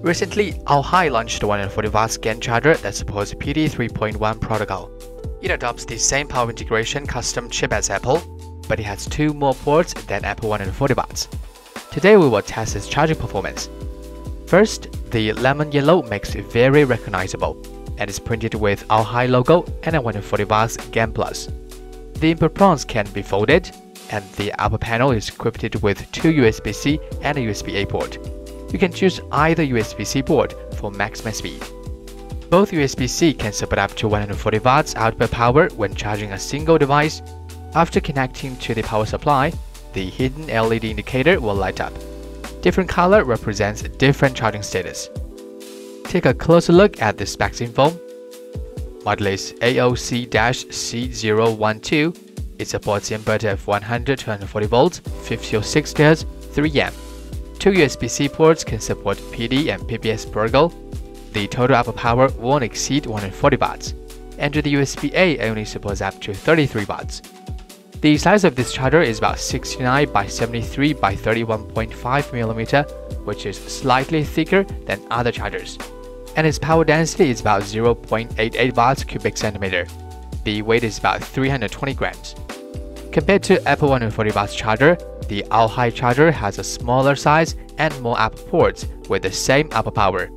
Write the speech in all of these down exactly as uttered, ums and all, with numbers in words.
Recently, AOHi launched a one hundred forty watt GaN charger that supports P D three point one protocol. It adopts the same power integration custom chip as Apple, but it has two more ports than Apple one hundred forty watts. Today we will test its charging performance. First, the lemon yellow makes it very recognizable, and is printed with AOHi logo and a one hundred forty watts GaN plus. The input prongs can be folded, and the upper panel is equipped with two U S B C and a U S B A port. You can choose either U S B C port for maximum speed. Both U S B C can support up to one hundred forty watts output power when charging a single device. After connecting to the power supply, the hidden L E D indicator will light up. Different color represents different charging status. Take a closer look at the specs info. Model is A O C C zero one two. It supports input of one hundred to one hundred forty volts, fifty or sixty hertz, three amp. Two U S B C ports can support P D and P P S protocol. The total output power won't exceed one hundred forty watts, and the U S B A only supports up to thirty-three watts. The size of this charger is about sixty-nine by seventy-three by thirty-one point five millimeter, which is slightly thicker than other chargers, and its power density is about zero point eight eight watts cubic centimeter. The weight is about three hundred twenty grams. Compared to Apple one hundred forty watts charger, the AOHi charger has a smaller size and more output ports with the same output power.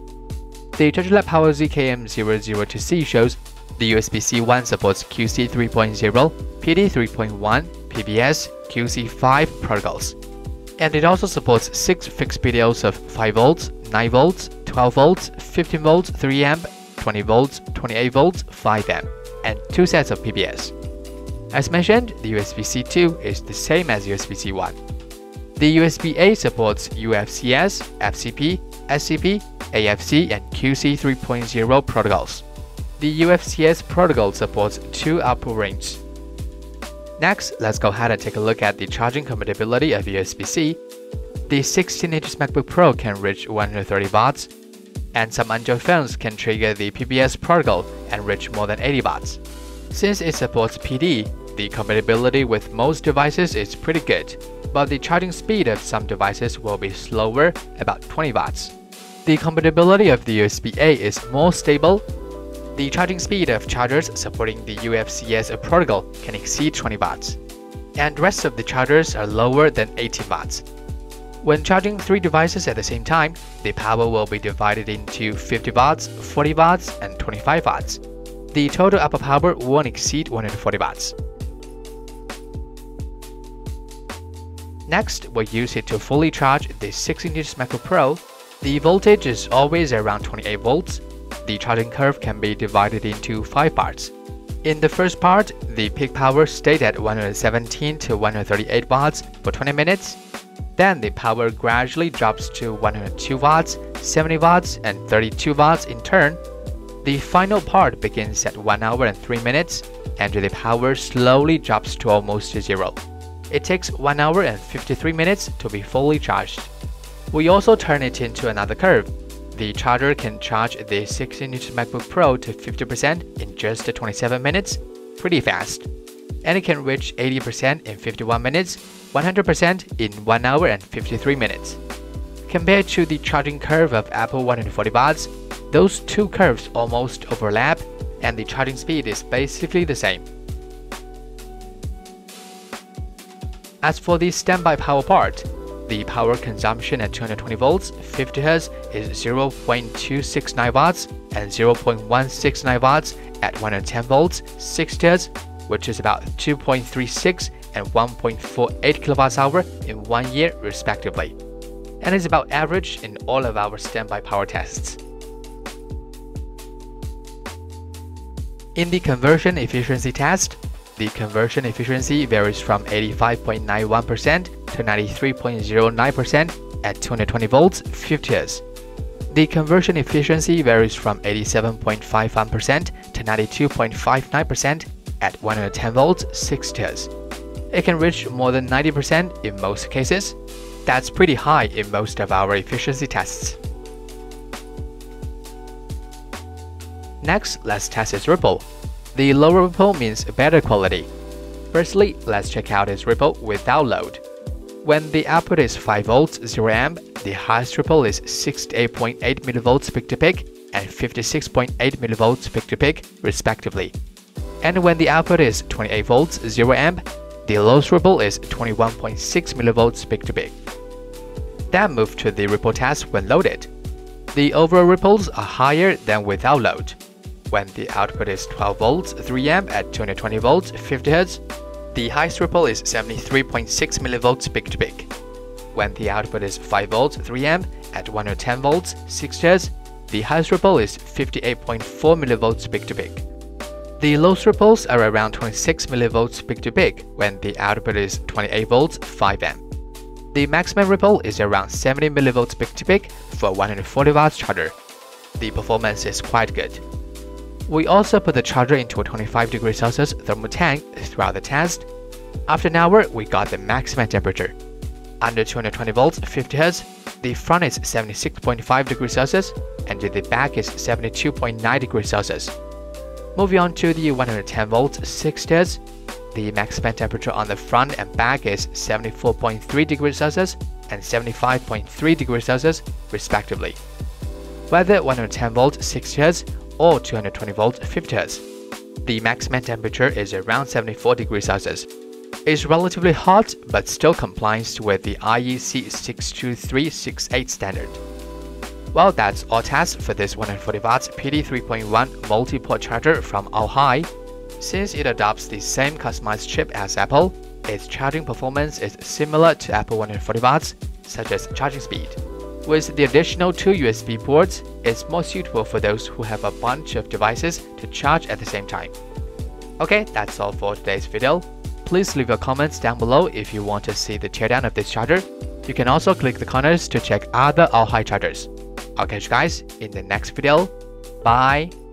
The Charger Lab Power Z K M zero zero two C shows the U S B C one supports Q C three point zero, P D three point one, P P S, Q C five protocols. And it also supports six fixed P D Os of five volts, nine volts, twelve volts, fifteen volts, three amp, twenty volts, twenty-eight volts, five amp, and two sets of P P S. As mentioned, the U S B C two is the same as U S B C one. The U S B A supports U F C S, F C P, S C P, A F C, and Q C three point zero protocols. The U F C S protocol supports two output ranges. Next, let's go ahead and take a look at the charging compatibility of U S B C. The sixteen inch MacBook Pro can reach one hundred thirty watts, and some Android phones can trigger the P P S protocol and reach more than eighty watts. Since it supports P D, the compatibility with most devices is pretty good, but the charging speed of some devices will be slower, about twenty watts. The compatibility of the U S B A is more stable. The charging speed of chargers supporting the U F C S protocol can exceed twenty watts, and the rest of the chargers are lower than eighteen watts. When charging three devices at the same time, the power will be divided into fifty watts, forty watts, and twenty-five watts. The total output power won't exceed one hundred forty watts. Next, we'll use it to fully charge the sixteen inch MacBook Pro. The voltage is always around twenty-eight volts. The charging curve can be divided into five parts. In the first part, the peak power stayed at one hundred seventeen to one hundred thirty-eight watts for twenty minutes. Then the power gradually drops to one hundred two watts, seventy watts, and thirty-two watts in turn. The final part begins at one hour and three minutes, and the power slowly drops to almost zero. It takes one hour and fifty-three minutes to be fully charged. We also turn it into another curve. The charger can charge the sixteen inch MacBook Pro to fifty percent in just twenty-seven minutes, pretty fast. And it can reach eighty percent in fifty-one minutes, one hundred percent in one hour and fifty-three minutes. Compared to the charging curve of Apple one hundred forty watts, those two curves almost overlap, and the charging speed is basically the same. As for the standby power part, the power consumption at two hundred twenty volts, fifty hertz is zero point two six nine watts, and zero point one six nine watts at one hundred ten volts, sixty hertz, which is about two point three six and one point four eight kilowatts hour in one year respectively, and is about average in all of our standby power tests. In the conversion efficiency test, the conversion efficiency varies from eighty-five point nine one percent to ninety-three point zero nine percent at two hundred twenty volts, fifty hertz. The conversion efficiency varies from eighty-seven point five one percent to ninety-two point five nine percent at one hundred ten volts, sixty hertz. It can reach more than ninety percent in most cases. That's pretty high in most of our efficiency tests. Next, let's test its ripple. The lower ripple means better quality. Firstly, let's check out its ripple without load. When the output is five volts, zero amp, the highest ripple is sixty-eight point eight millivolts peak-to-peak and fifty-six point eight millivolts peak-to-peak, respectively. And when the output is twenty-eight volts zero amp, the lowest ripple is twenty-one point six millivolts peak-to-peak. Then move to the ripple test when loaded. The overall ripples are higher than without load. When the output is twelve volts three amp at two hundred twenty volts fifty hertz, the highest ripple is seventy-three point six millivolts peak-to-peak. When the output is five volts three amp at one hundred ten volts sixty hertz, the highest ripple is fifty-eight point four millivolts peak-to-peak. The lowest ripples are around twenty-six millivolts peak-to-peak when the output is twenty-eight volts five amp. The maximum ripple is around seventy millivolts peak-to-peak for one hundred forty watts charger. The performance is quite good. We also put the charger into a twenty-five degrees Celsius thermal tank throughout the test. After an hour, we got the maximum temperature. Under two hundred twenty volts fifty hertz, the front is seventy-six point five degrees Celsius and the back is seventy-two point nine degrees Celsius. Moving on to the one hundred ten volts sixty hertz, the maximum temperature on the front and back is seventy-four point three degrees Celsius and seventy-five point three degrees Celsius, respectively. Whether one hundred ten volts sixty hertz or two hundred twenty volts fifty hertz, the maximum temperature is around seventy-four degrees Celsius. It's relatively hot but still complies with the I E C six two three six eight standard. Well, that's all tests for this one hundred forty watts P D three point one multi-port charger from AOHi. Since it adopts the same customized chip as Apple, its charging performance is similar to Apple one hundred forty watts, such as charging speed. With the additional two U S B ports, it's more suitable for those who have a bunch of devices to charge at the same time. Okay, that's all for today's video. Please leave your comments down below if you want to see the teardown of this charger. You can also click the corners to check other AOHi chargers. I'll catch you guys in the next video. Bye!